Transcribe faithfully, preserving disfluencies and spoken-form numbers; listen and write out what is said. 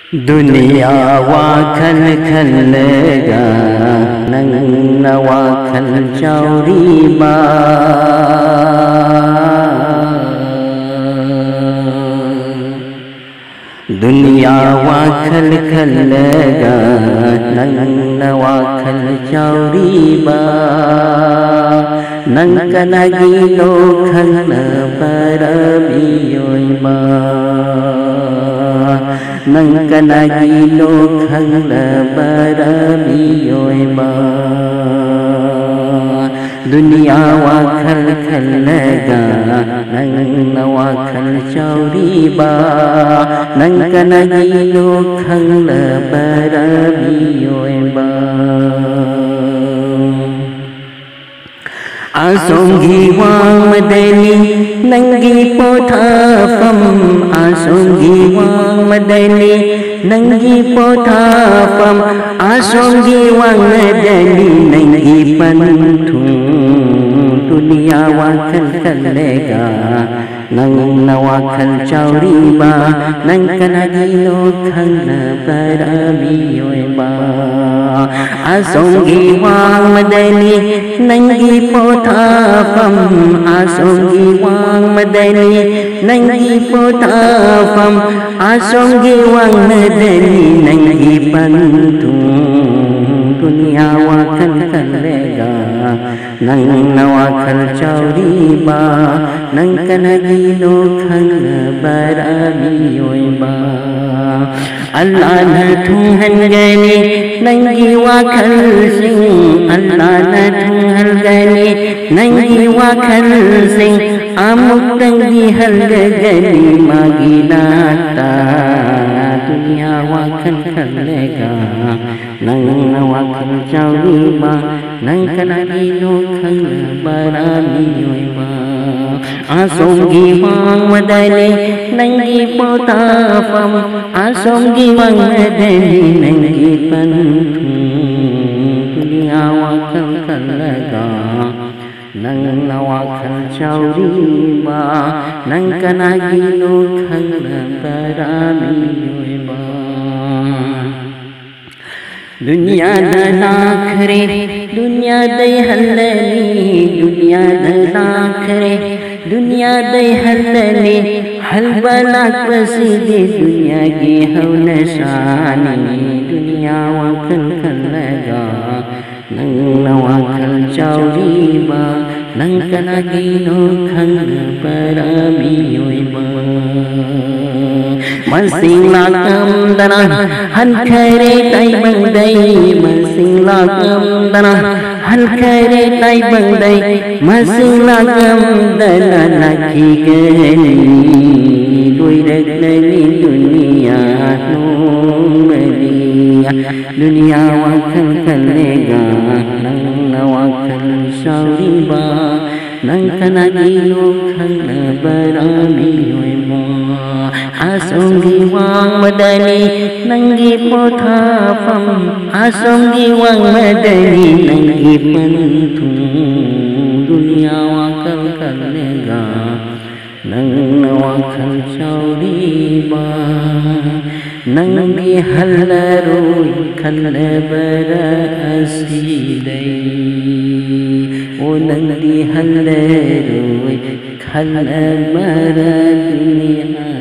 दुनिया वाखल खल्लगा नंग वाखल चौरी बा दुनिया वाखल खल्लगा नंग वाखल चौरी बा नंग कनगिलो खल परबियोय बा नंग कनगिलो खल परबियोय बा दुनिया वाखल खल्लगा नंग वाखल चौरी बा नंग कनगिलो खल परबियोय बा आसोंगी वांग मदनी नंगी पोथाफम आसोंगी वांग मदनी नंगी पोथाफम आसोंगी वांग मदनी नंगी पंथू दुनिया वाखल खल्लगा नंग वाखल चौरी बा नंग कनगिलो खल परबियोय बा आसोंगी वांग मदनी नंगी पोथाफम आसोंगी वांग मदनी नंगी पोथाफम आसोंगी वांग मदनी नंगी पंथू दुनिया वाखल खल्लगा नंग वाखल चौरी बा नंग कनगिलो खल परबियोय बा अल्लाह न ठुंहन गनी नंगी वाखल सिंह अल्लाह न ठुंहन गनी नंगी वाखल सिंह आमुक तंगी हल गनी मागी नाता दुनिया वाखल खल्लगा नंग वाखल चौरी बा नंग कनगिलो खल परबियोय बा आसोंगी वांग मदनी नंगी पोथाफम आसोंगी वांग मदनी नंगी पंथू दुनिया वाखल खल्लगा नंग वाखल चौरी बा नंग कनगिलो खल परबियोय बा दुनिया दलाखरे दुनिया दे हल्लनी दुनिया दलाखरे दुनिया दे हल्लनी हल बलाक बसीदे दुनिया की हौल शानी दुनिया वाखल खल्लगा नंग वाखल चौरी बा नंग कनगिलो खल परबियोय बा मसिंग लाकम दना हल खरे ताई बंदई मसिंग लाकम दना हल खरे ताई बंदई मसिंग लाकम दना लखी गनी दुई रगनी दुनिया नूमलिया दुनिया वाखल खल्लगा नंग वाखल चौरी बा नंग कनगिलो खल परबियोय बा आसोंगी वांग मदनी नंगी पोथाफम आसोंगी वांग मदनी नंगी पंथू दुनिया वाखल खल्लगा नंग वाखल चौरी बा नंगी हल्लरोय खल परअसीदै ओ नंगी हल्लरोय खल पर दुनिया